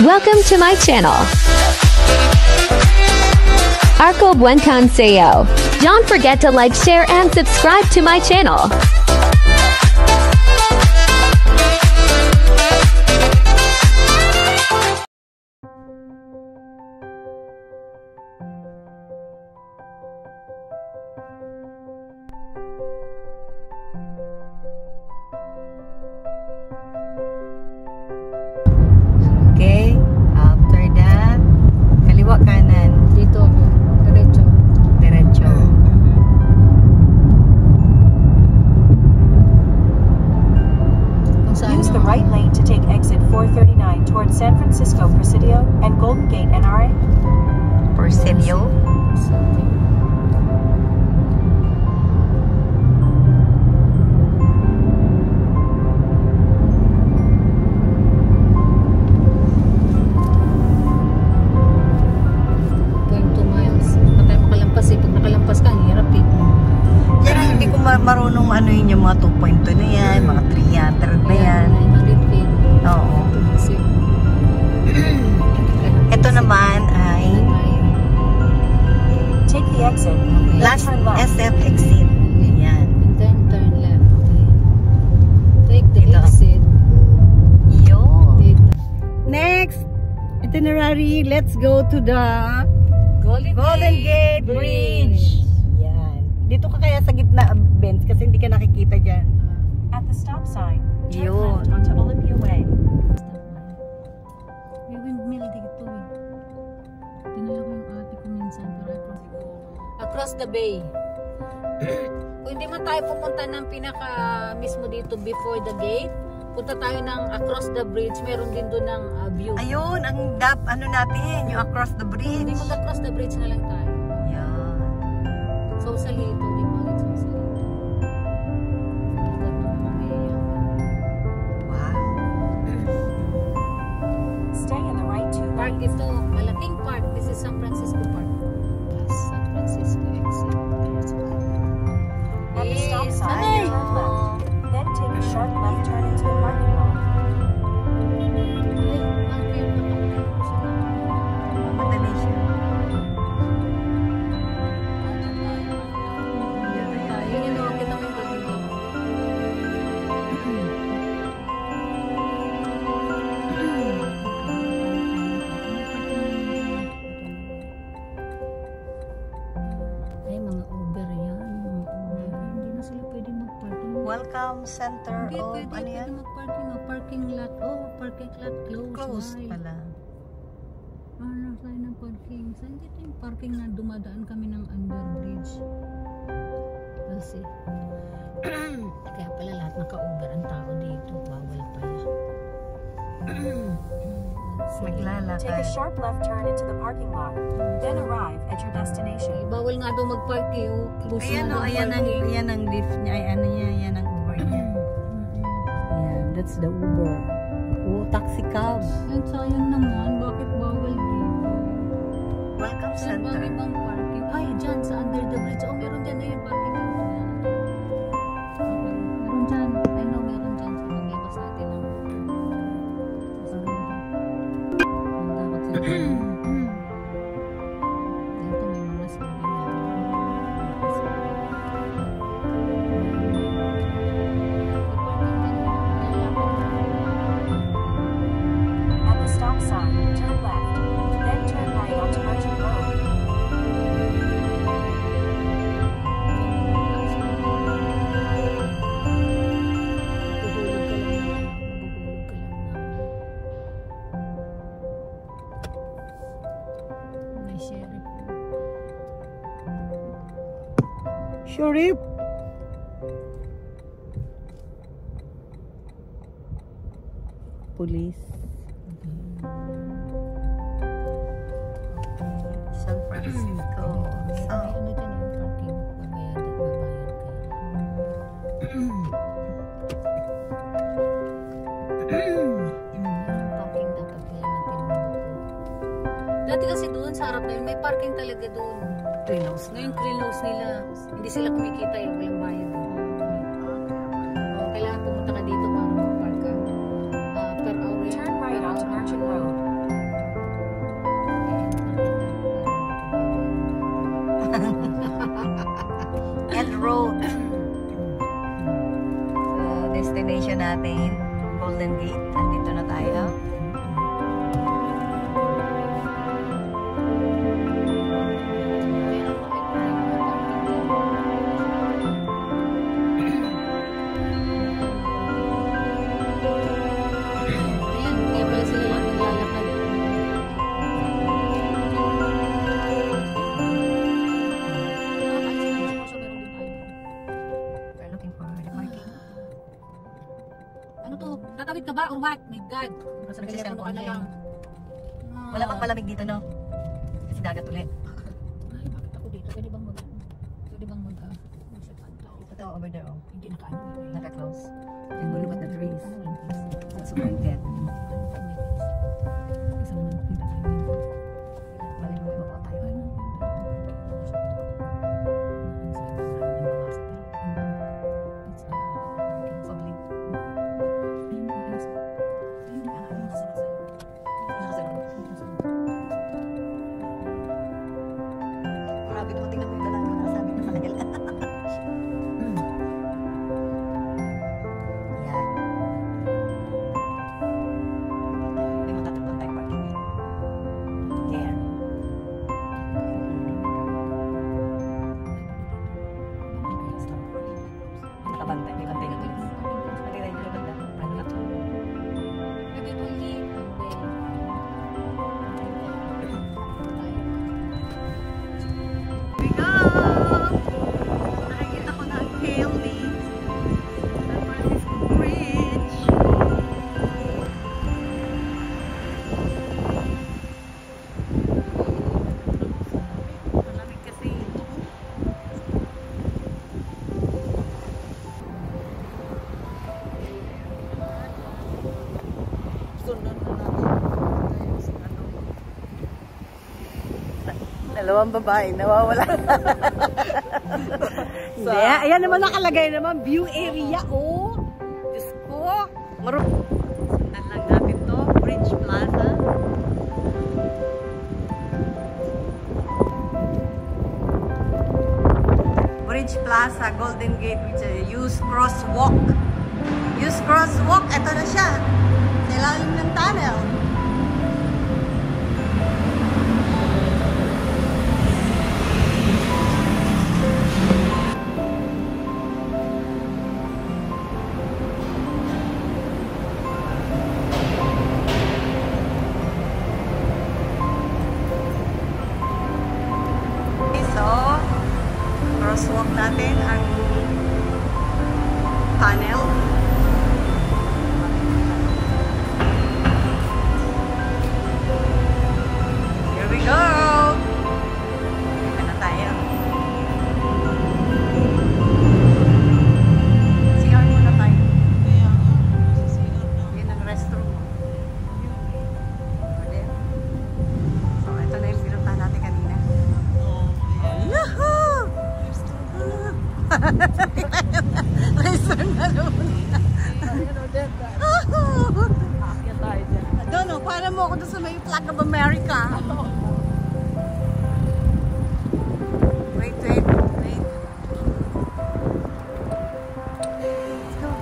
Welcome to my channel. Arko Buenkan Sayo. Don't forget to like, share and subscribe to my channel. Okay, after that, kaliwa kanan. Dito ako, diretso. Diretso. Kung saan Use the yung- right lane to take exit 439 towards San Francisco, Presidio, and Golden Gate, NRA. Presidio. Going 2 miles. Patay mo kalampas eh. Pag nakalampas ka, ang hirap eh. Yan, hindi ko marunong ano yun yung mga 2.2 na yan, mga 300 na yan. 900 feet. Oo. Kasi, Ito naman ay Take the exit. last Turn left. SF exit. Yan. and then turn left. Take the Dito. exit. Yun. Dito. Next itinerary, let's go to the Golden Gate Bridge. Yan. Dito ka kaya sa gitna, Benz, kasi hindi ka nakikita dyan. At the stop sign, turn Yun. left onto Olympia Way. May windmill dito eh. Dinala ko yung ate ko minsan. Across the bay. Kung hindi man tayo pumunta ng pinaka mismo dito before the gate, punta tayo ng across the bridge. Meron din doon ng view. Ayun, ang ano natin, yung across the bridge. Hindi mag-across the bridge na lang tayo. Yan. So sa lito, di ba? Let's go sa lito. Ikat ng mga mayayaman. Wow. Stay in the right 2 Park lanes. ito. Malaking park. This is San Francisco Park. Yes, San Francisco exit. At the stop Yes, sign, ay! turn left. Then take a sharp left turn into the parking lot. Madali siya. Yun yung kita mo yung pagdating. Ay, mga Uber yan. Mga Uber. Hindi na sila pwede mag-parking. Welcome center Hindi of, pwede, ano yan? pwede mag-parking. Parking lot. Oh, parking lot closed. Close Why? pala. Ano tayo ng parking? Saan dito yung parking na dumadaan kami ng underbridge? Kasi kaya pala lahat naka-Uber ang tao dito. Bawal pala. Take a Maglalakad. sharp left turn into the parking lot. Then arrive at your destination. Bawal nga daw mag-park eh. Oh. Close Ayan na o, ang ayan ang, parking. ayan ang lift niya, ay ano niya, ayan ang Uber niya. Ayan, that's the Uber. Oh, taxi cab. Yan, sayang naman. Bakit bawal dito? Welcome Saan center. bang ibang parking? Ay, dyan sa under the bridge. Oh, meron dyan na yung parking. Meron dyan. I know, meron dyan. So, maglabas natin ng... Dapat sila. Dito may mga sabi na. At the stop sign, turn left. Then turn right onto Merchant Road. May sheriff. Sheriff. Police. San Francisco. May So, ano dyan yung parking. Babayad at babayad ka. Yung parking dapat nila na pinubuko. Dati kasi doon sa harap na yun, may parking talaga doon. Trinos. Ngayon, close nila. Hindi sila kumikita yung walang bayad. Kailangan pumunta ka dito para mag-park ka. Per hour yan. Turn right onto Merchant Road. natin. Golden Gate. Andito na tayo. Tatawid ka ba or what? My God. Nagsiselfon Ka na lang. Wala pang malamig dito, no? Kasi dagat ulit. Ay, bakit ako dito? Pwede bang mag... Ito, over there, oh. Hindi naka-ano. Naka-close. And look at the trees. It's super dead. Malimuli ba tayo? Probably. Grabe naman, tingnan mo yung dalaga. Nasabi na sa kanila. Yan. May matatakpan tayo parking yan. There. Nakabantay. May bantay na police. Matira yung banda. Ano na to? We go! Nakikita ko na ang Haley. San Francisco Bridge. Malamig kasi ito. Sunod na natin sa ano. Dalawang babae, nawawala. Hindi, ayan naman nakalagay naman, view area, oh. Diyos ko. Sundan lang natin to, Bridge Plaza. Bridge Plaza, Golden Gate, which is Hughes Crosswalk. Hughes Crosswalk, eto na siya. Sa ilalim ng tunnel. So, crosswalk natin ang tunnel. Here we go! Dito na tayo. CR muna tayo. Yun ang restroom. Over there. So, ito na yung pinuntahan natin kanina. Yahoo! Restroom na naman. Doon, no, para mo ako doon sa may Flag of America. Wait. Let's go.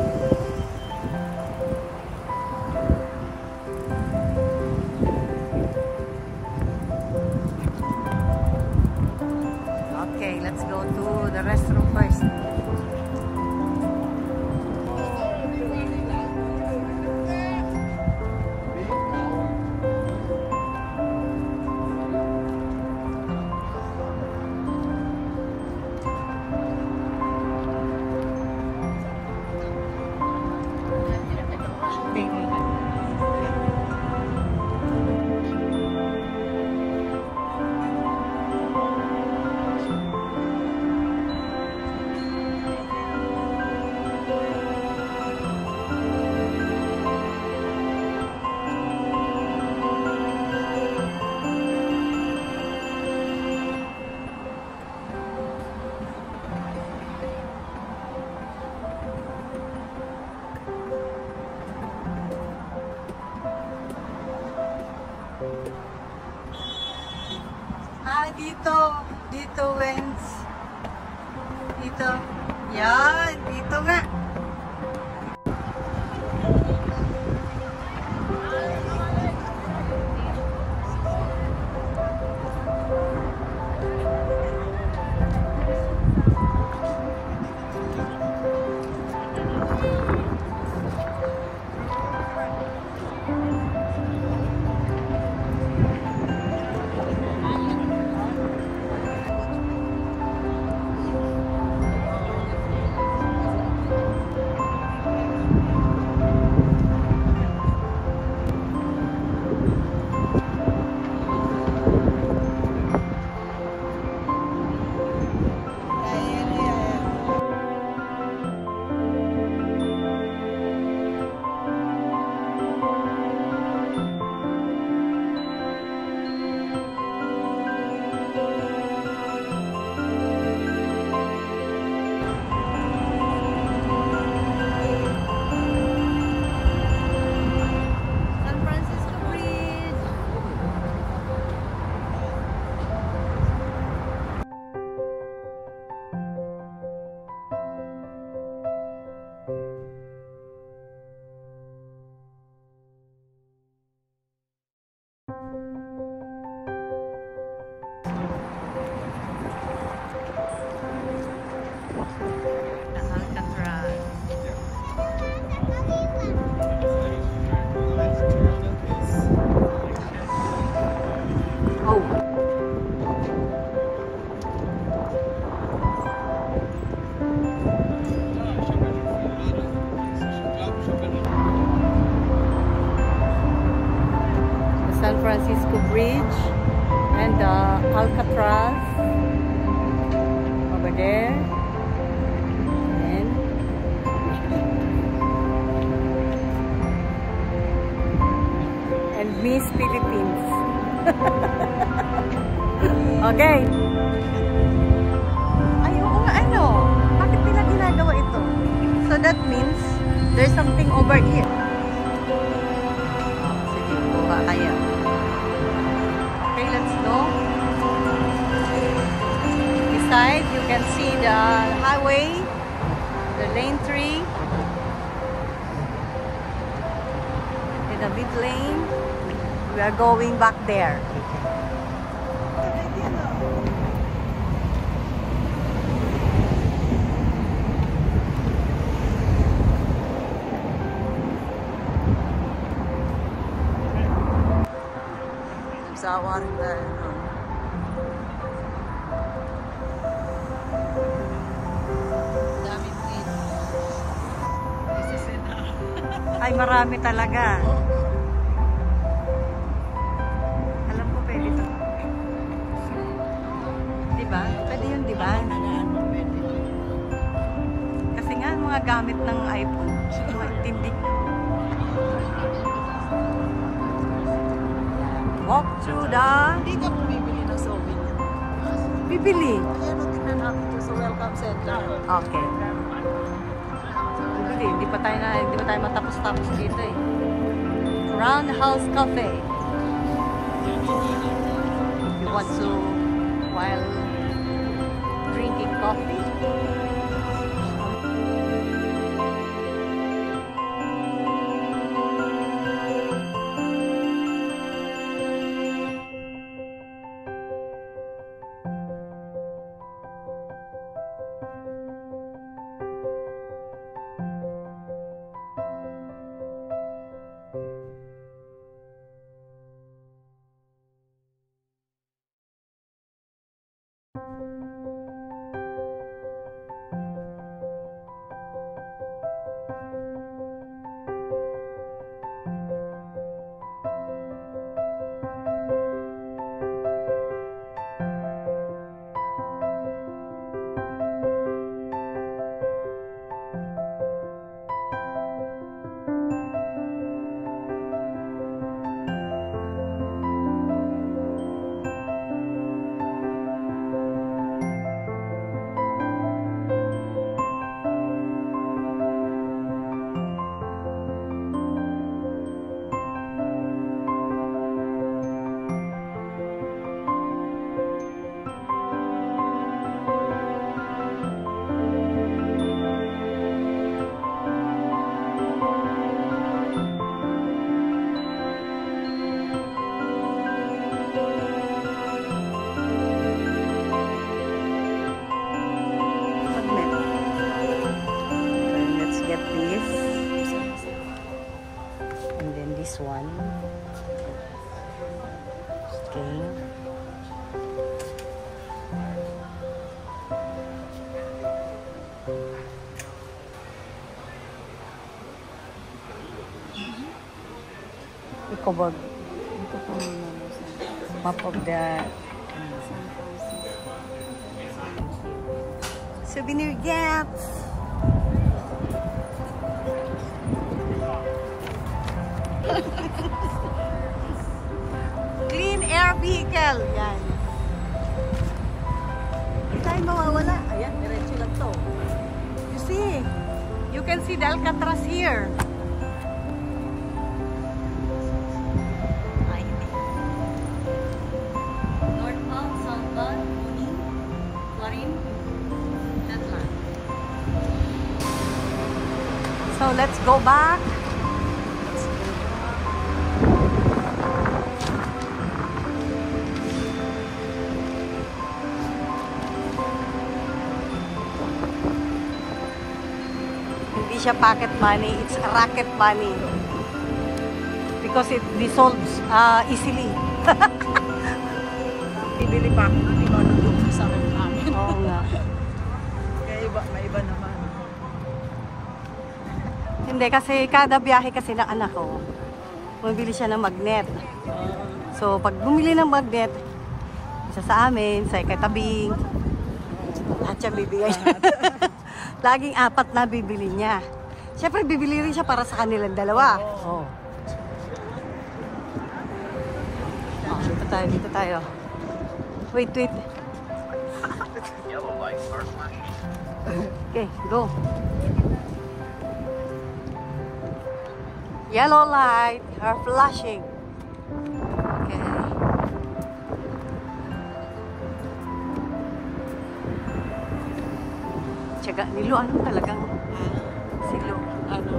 Okay, let's go to the restroom first. Dito, Wens. Dito. Yan, dito nga. San Francisco Bridge and Alcatraz over there. And Miss Philippines. Okay. Ay, oo nga, ano? Bakit nila ginagawa ito? So that means there's something over here. Sige, buka kaya. Okay, let's go. Beside, you can see the highway, the lane 3, in the mid lane. We are going back there. Sawa rin tayo. Daming green. Ay, marami talaga. Alam ko pwede ito. Diba? Pwede yun, diba? Kasi nga, mga gamit ng iPhone. Tindi. Walk through the... Hindi ka bumibili ng souvenir. Bibili. Ayan o, tingnan natin ito sa Welcome Center. Okay. Hindi pa tayo matapos-tapos dito eh. Roundhouse Cafe. If you want to, while drinking coffee. This one. Okay. I-cover. Map of the souvenir gets. Clean air vehicle. Yan. Hindi tayo mawawala. Ayan, diretso lang to. You see? You can see the Alcatraz here. Ay, hindi. Northbound, southbound, Mooney, Florin, Datlan. So let's go back. Hindi siya pocket money, it's racket money. Because it dissolves easily. Bibili pa ako, hindi ko nandun sa akin namin. Oo nga. Kaya iba, may iba naman. Hindi, kasi kada biyahe kasi ng anak ko, bumibili siya ng magnet. So, pag bumili ng magnet, isa sa amin, sa ikatabing, lahat siya bibigay. Laging 4 na bibili niya. Siyempre, bibili rin siya para sa kanilang dalawa. Oh. Dito tayo. Wait. Okay, go. Yellow light are flashing. Okay. Tiyaga ni Lu, ano talagang si Lu? Ano?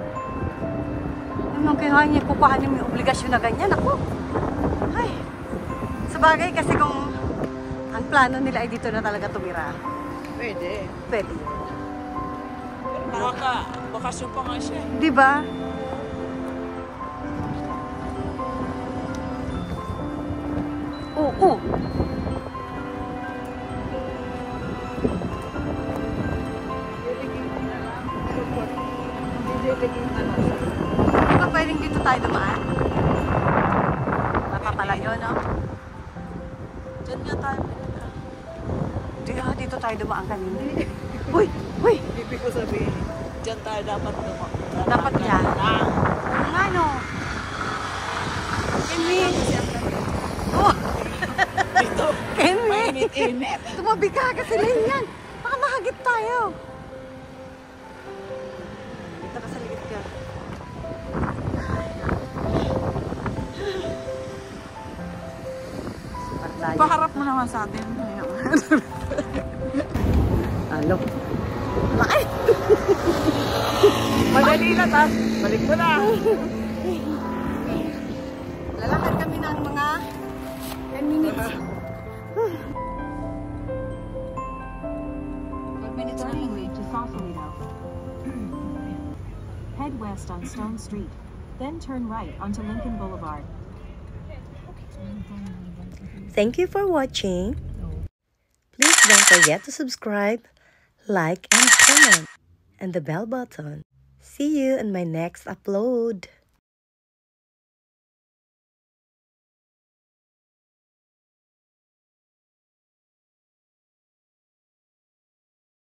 Anong kaya niya kukuhanin mo yung obligasyon na ganyan? Ako. Ay. Sabagay kasi kung ang plano nila ay dito na talaga tumira. Pwede. Pero bakasyon pa nga siya. Diba? Oo. Di ba pwedeng dito tayo dumaan? Napapalayo, no? Diyan nga tayo. Dito tayo dumaan kanina. Uy! Ibig ko sabihin, diyan tayo dapat dumaan. Dapat yan. Ano? Kimi! Oh! Dito, Kimi! mainit-init. Tumabi ka kasi yan. Baka mahagip tayo. Dito ka sa ligid ka. Paharap mo naman sa atin. Ano? Ay! Madali na, tas. Balik mo na. Lalakad kami ng mga 10 minutes. 5 minutes only to Sausalito. Head west on Stone Street, then turn right onto Lincoln Boulevard. Thank you for watching. Please don't forget to subscribe, like, and comment, and the bell button. See you in my next upload.